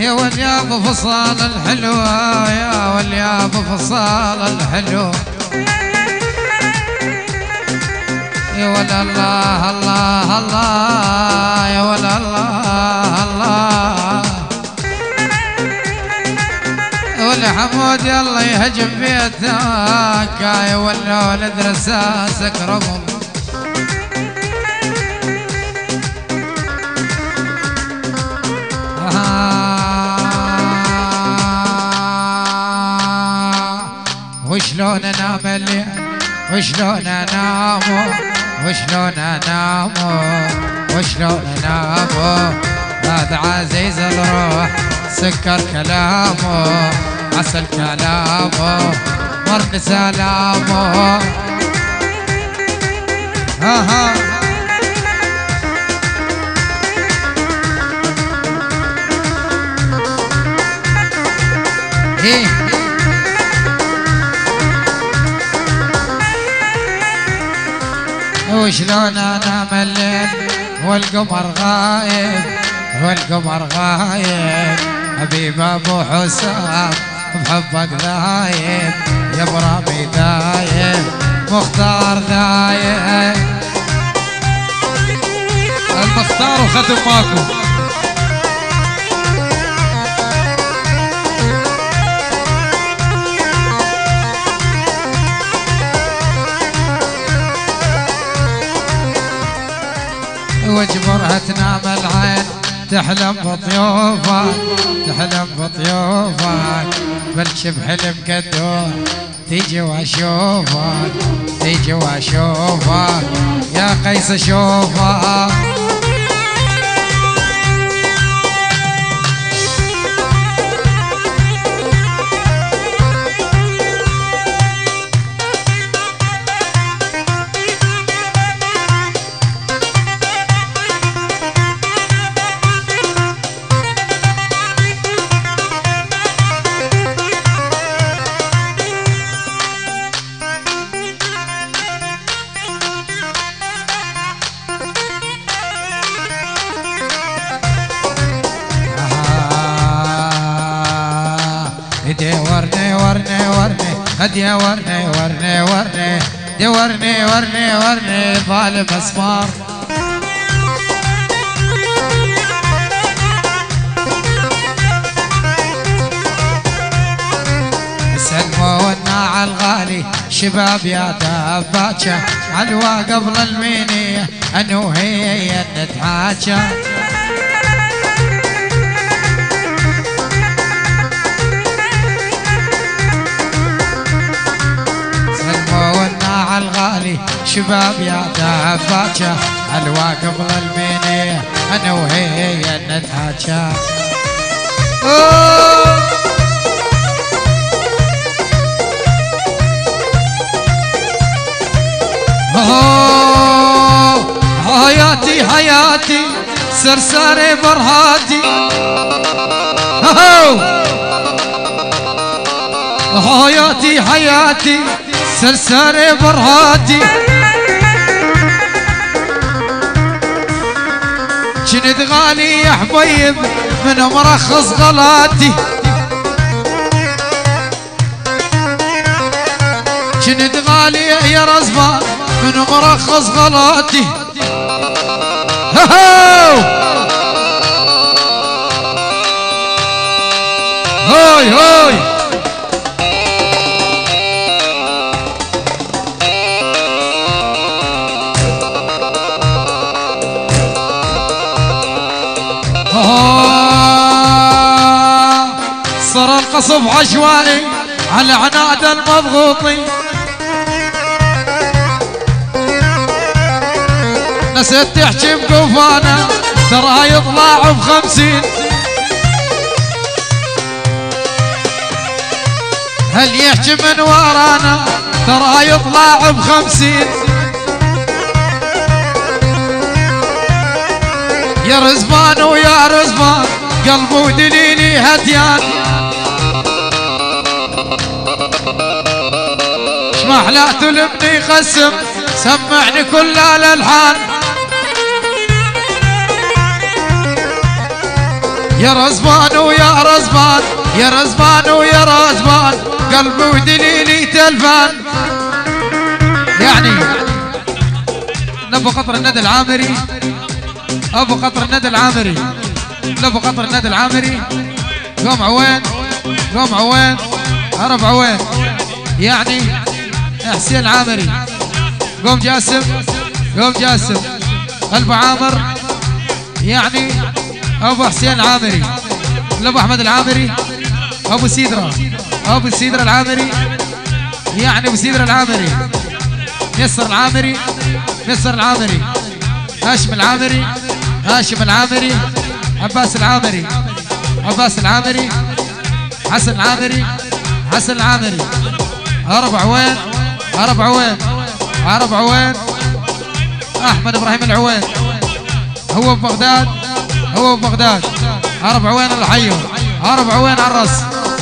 يا وليا بفصال الحلوة يا وليا بفصال الحلوة يا ولا الله الله الله يا ولا الله الله ولا حمود يلا يهجم بيتك يا ولا ولد رساسك رمم وشلون انام الليل وشلون انامو وشلون انامو وشلون انامو هذا عزيز الروح سكر كلامه عسل كلامه مرن سلامه ها ايه وشلون انام الليل والقمر غايب والقمر غايب حبيب ابو حسام بحبك ذايب يا برامي ذايب مختار ذايب المختار وختم ماكو واجبرها تنام العين تحلم بطيوفك تحلم بطيوفك بلش بحلم كدور تيجي واشوفك تيجي واشوفك يا قيس اشوفك هدي ورني ورني ورني دي ورني ورني ورني ظالم اسمار سلمونا على الغالي شباب يا دباجة علوى قبل المينية أنا وهي نتحاجى الغالي شباب يا دباجة علوى قبل المينية أنا وهي نتحاجى حياتي حياتي سرساري برهاتي حياتي حياتي سرساري برهاتي جند غالي يا حبيب من مرخص غلاتي جند غالي يا رزبان من مرخص غلاتي هاي هاي صار القصب عشوائي على عناد المضغوطي نسيت تحكي بقوفانا ترى يطلع ب50 هل يحكي من ورانا ترى يطلع ب50 يا رزبان ويا رزبان قلبه ودليلي هديان شمحلات الابن يقسم سمعني كل الالحان يا رزبان ويا يا رزبان ويا رزبان قلبي ودليلي تلفان. يعني نبو قطر الندى العامري، ابو قطر الندى العامري، نبو قطر الندى العامري. قوم عوين قوم عوين عرب عوين، يعني حسين العامري. قوم جاسم قوم جاسم ابو عامر، يعني ابو حسين العامري. لابو احمد العامري، ابو سيدرا، ابو سيدرا العامري، يعني ابو سيدرا العامري. نصر العامري، نصر العامري. هاشم العامري، هاشم العامري. عباس العامري، عباس العامري. حسن العامري، حسن العامري. عرب عوين، عرب عوين، عرب عوين. احمد ابراهيم العوين، هو ببغداد، هو ببغداد. عرب عوين الله حيه، عرب عوين على الراس.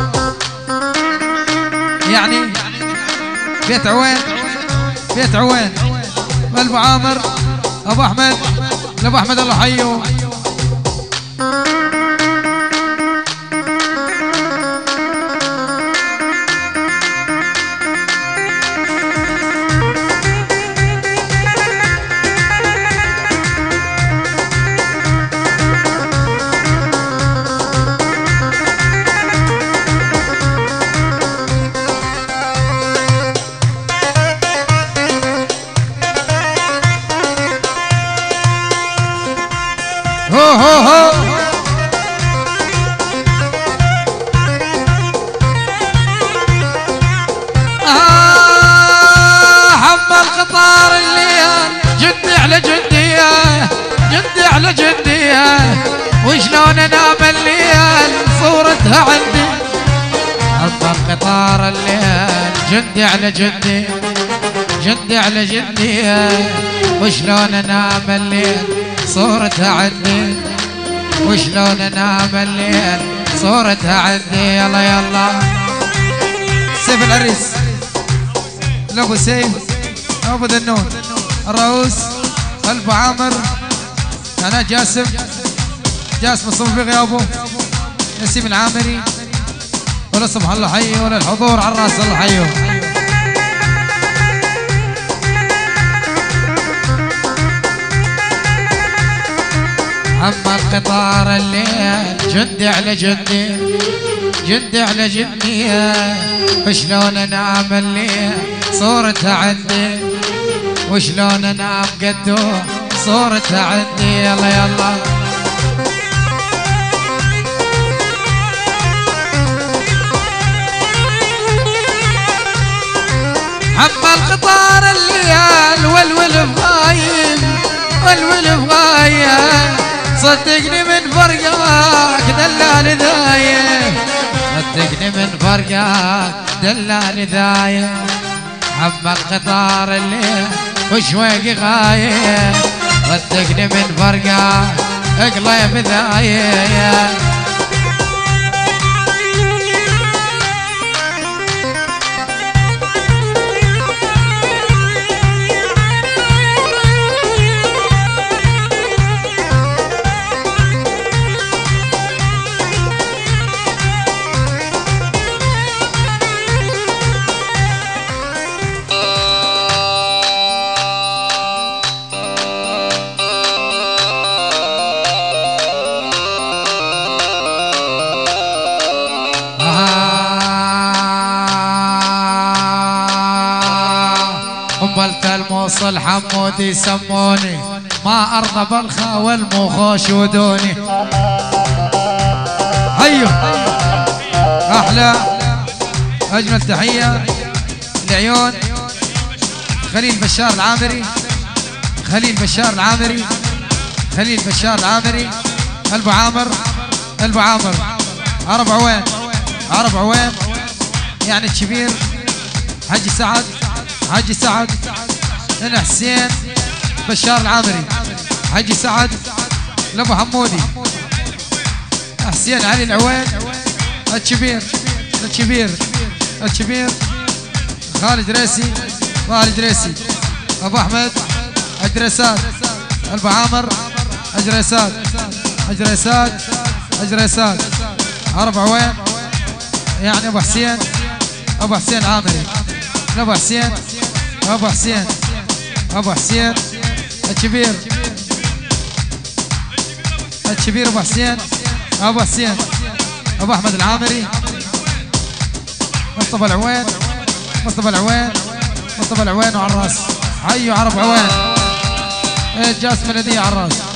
يعني بيت عوين، بيت عوين. ابو عامر، ابو احمد، لابو احمد الله حيه. هو هو هو حمل قطار الليل، جندي على جندية، جندي على جندية. وشلون انام الليل صورتها عندي. حمل قطار الليل، جندي على جندي، جندي على جندية. وشلون انام الليل صورتها عندي. وشلون انام الليل صورتها عندي. يلا يلا سيف العريس، لابو سيف، ابو ذنون الرؤوس، ابو عامر. انا جاسم، جاسم الصبح بغيابه. نسيم العامري، ولا صبح الله حيه ولا الحضور على الراس الله حيه. حمل قطار الليل، جندي على جندي، جندي على جندي. وشلون انام الليل صورتها عندي. وشلون انام قدو صورتها عندي. يلا يلا حمل قطار الليل، والول بغايب، والول بغايب. صدقني من فرقاك دلال ذايب، صدقني من فرقاك دلال ذايب. حمل قطار الليل وشويق غايب. صدقني من فرقاك اقلب ذايب. قبلت الموصل حمود يسموني، ما ارضى بالخا والمخوش ودوني. هيو احلى اجمل تحيه لعيون خليل بشار العامري، خليل بشار العامري، خليل بشار العامري. ابو عامر، ابو عامر. عرب عوين، عرب عوين، يعني الكبير. حجي سعد، حجي سعد. انا حسين بشار العامري، حجي سعد. لابو حمودي، حسين علي العوين. الكبير، الكبير، الكبير. خالد ريسي، خالد ريسي. ابو احمد اجريسات. ابو عامر اجريسات، اجريسات، اجريسات. عرب عوين، يعني ابو حسين، ابو حسين عامري، ابو حسين، ابو حسين، ابو حسين الكبير، الكبير ابو حسين، ابو حسين، ابو احمد العامري، مصطفى العوين، مصطفى العوين، مصطفى العوين وعراس. حيوا عرب عوين. جاسم الهديه عراس.